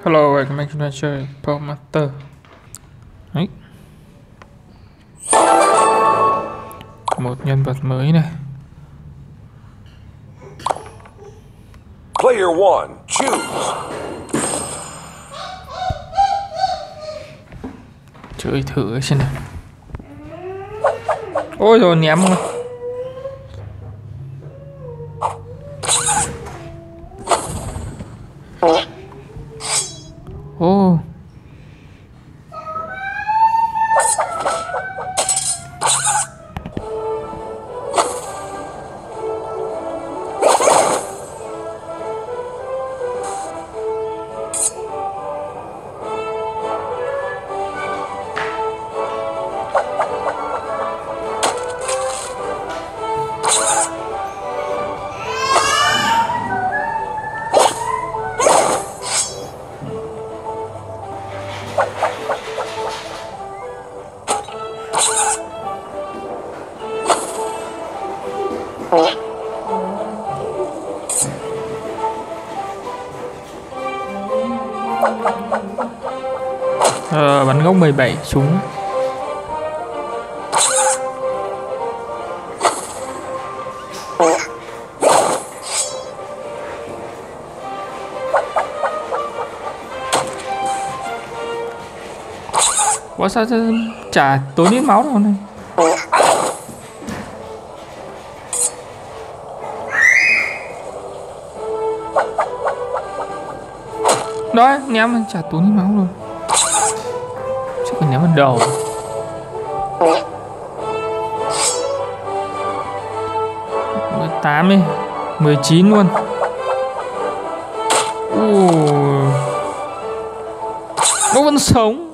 Hello, các bạn chúng ta chơi Pop Master. Đấy. Một nhân vật mới này. Player one, choose. Chơi thử xem nào. Ôi rồi ném rồi. Ô. Bắn gốc 17 súng. Ủa sao chả tốn ít máu đâu này. Đó, ném chả tốn ít máu rồi. Chắc phải ném vào đầu. Mười 8 đi, 19 luôn. Nó vẫn sống.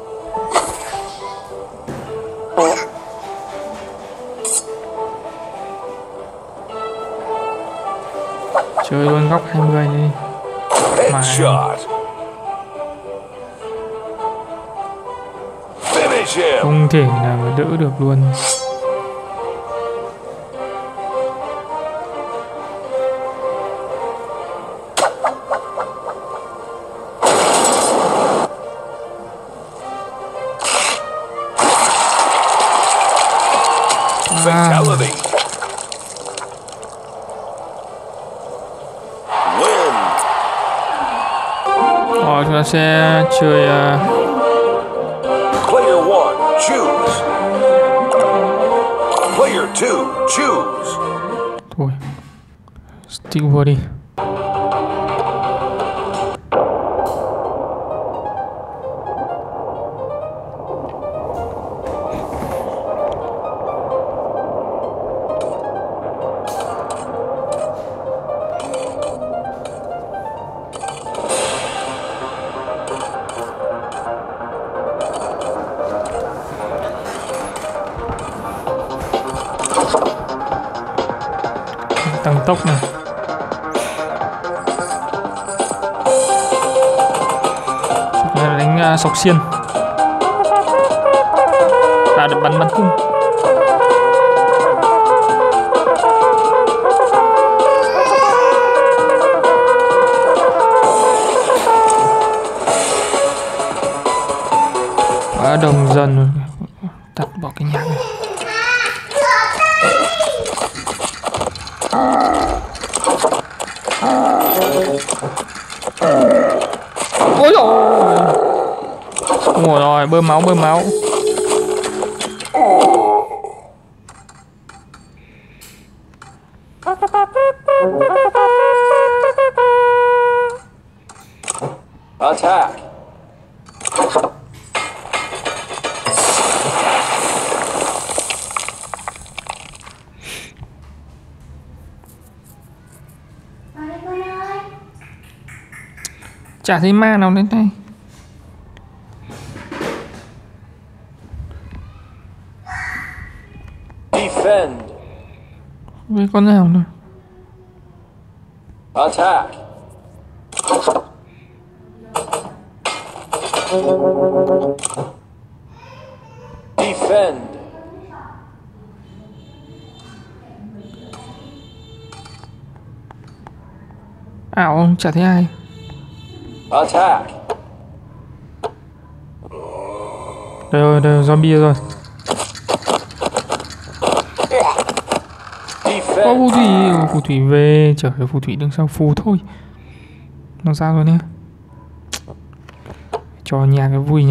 Chơi luôn góc 20 đi. Headshot. Finish him. Không thể nào mà đỡ được luôn. Fatality. Win. Rồi chúng ta sẽ chơi Player one, choose. Player two, choose. thôi stick vô đi. Tăng tốc này. Đánh sọc xiên. Được bắn cung. Quá đồng dần rồi. Tắt bỏ cái nhạc này. Ôi dồi. Ủa rồi, bơm máu. Attack. Chả thấy ma nào đến đây. Defend. Với con nào nữa. Attack. Defend. Ảo, chả thấy ai. Attack. Đây rồi, zombie rồi. Có phù thủy về. Trời ơi, phù thủy đằng sau phù thôi. Nó ra rồi nè. Cho nhà cái vui nhỉ.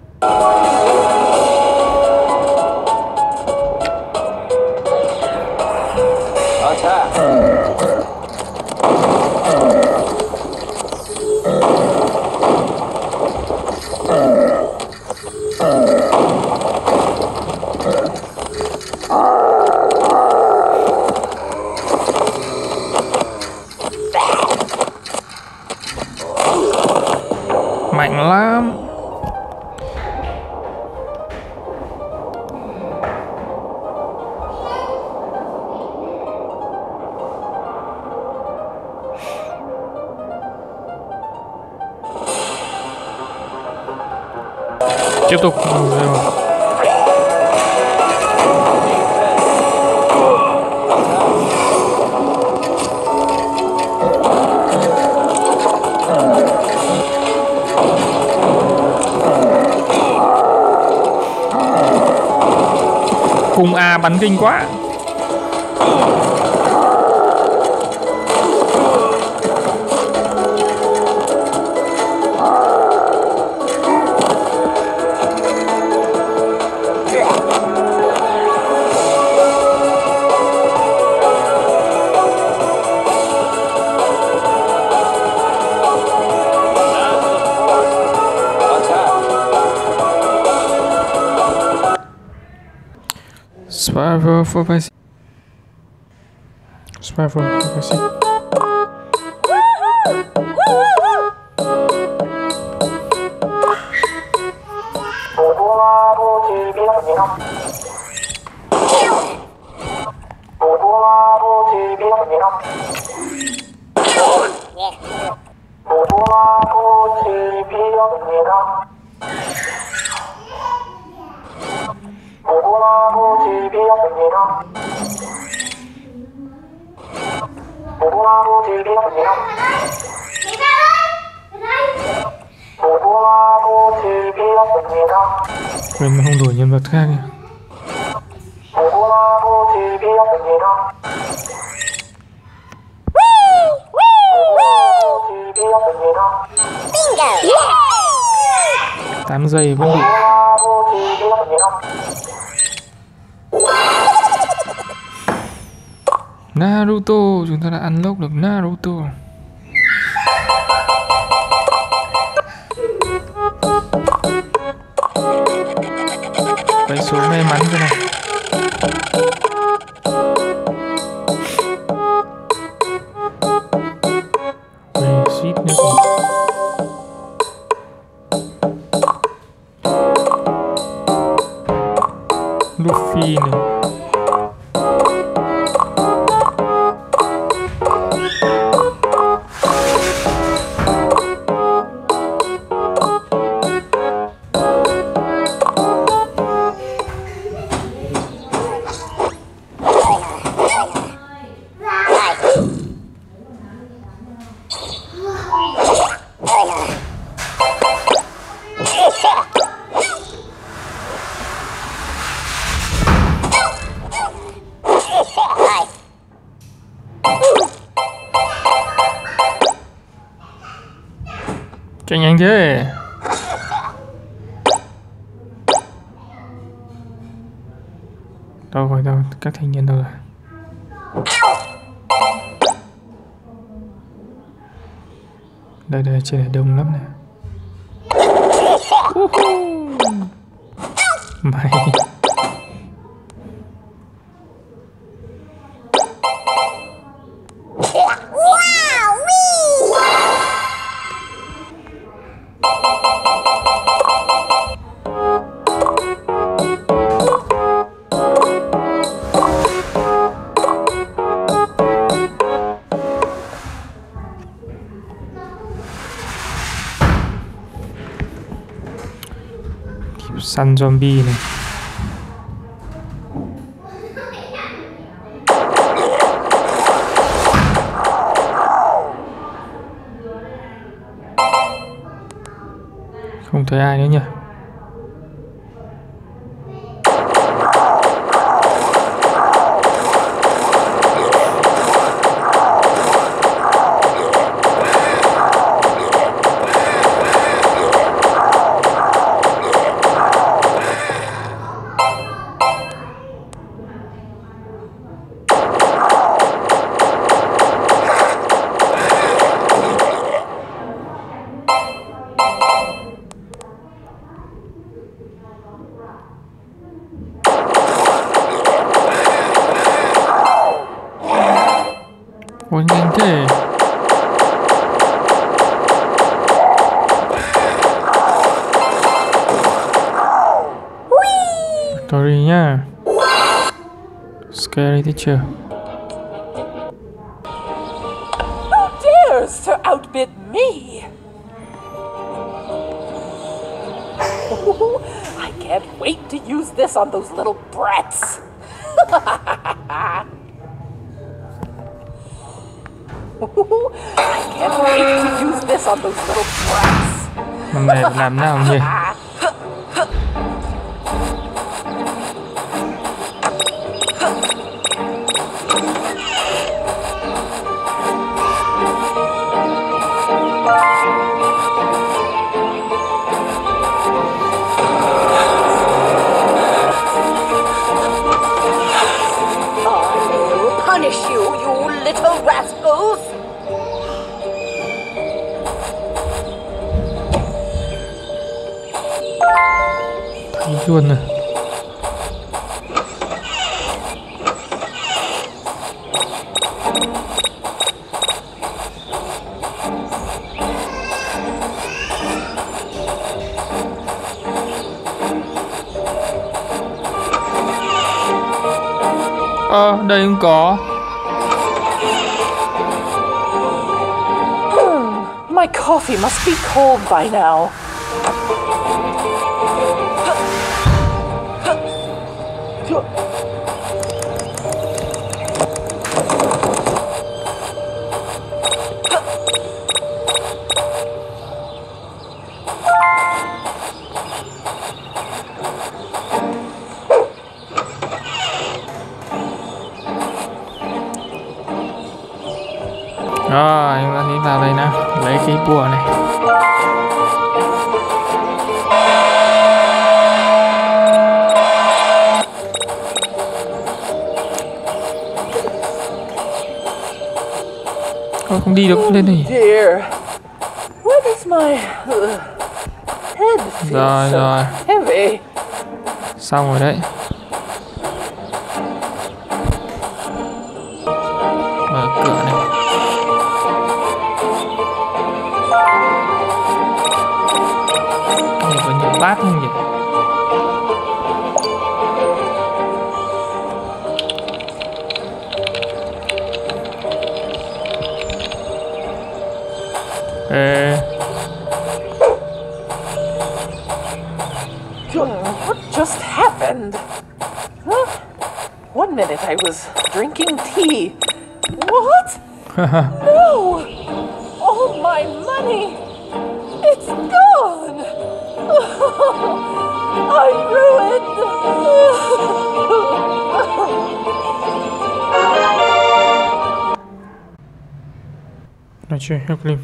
Mạnh lắm. Tiếp tục. Cung A bắn kinh quá. Survival for basic. Survival for basic. Quên không đổi nhân vật khác nha. Bingo. 8 giây vẫn đủ. Naruto, chúng ta đã unlock được Naruto. Cái số may mắn thế này. Suýt nữa kìa. Luffy này. Chạy nhanh thế. Đâu rồi đâu, các thành viên đâu rồi? Đây đây, trên này đông lắm nè. Mày săn zombie này. Không thấy ai nữa nhỉ? Scary nhá. Scary teacher. Who dares to outbid me? I can't wait to use this on those little brats. I can't wait to use this on those little brats. Năm này làm nào nhỉ? Punish you, you little rascals! Thấy luôn rồi. Đây không có. My coffee must be cold by now. Rồi, chúng ta đi vào đây nào, lấy cái bùa này. Không đi được lên đây. Dear, why does my head feel Rồi, so rồi. heavy? Xong rồi đấy. Mở cửa này. Này có nhiều bát không nhỉ? Ê. What just happened? Huh? One minute I was drinking tea. What? No! All my money! It's gone! I'm ruined! Nói chuyện help Lim.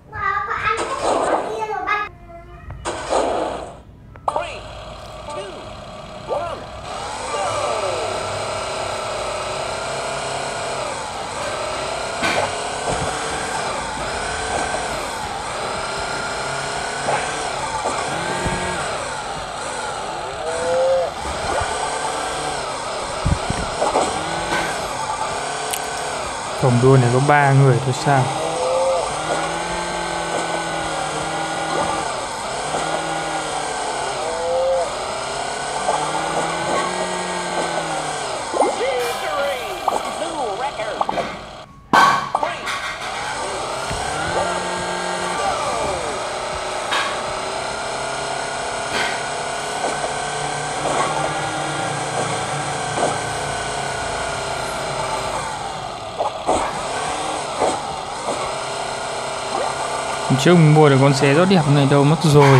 Vòng đua này có 3 người thôi sao? Trước mình mua được con xe rất đẹp này đâu mất rồi.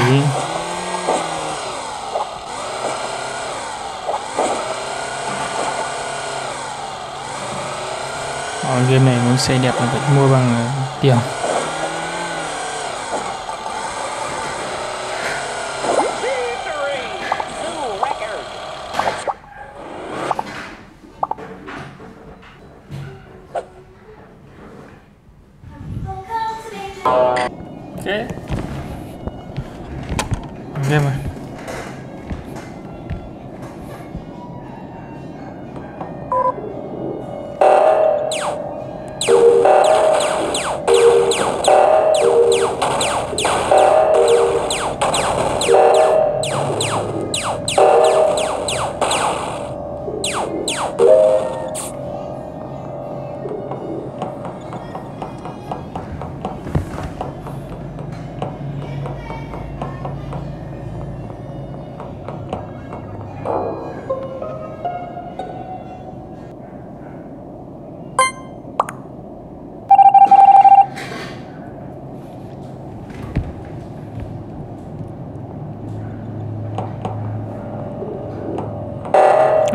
Game này con xe đẹp là phải mua bằng tiền. Ok. Game rồi.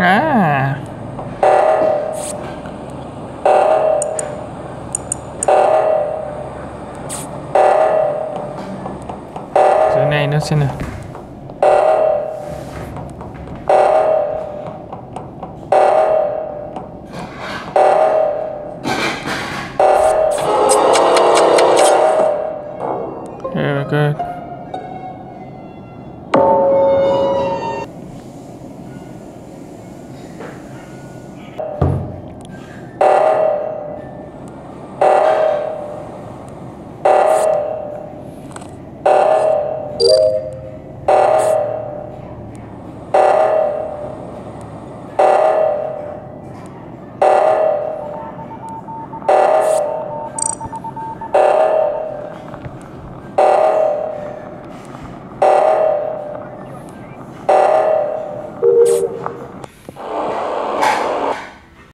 À. Dưới này nó xem nào. Very good.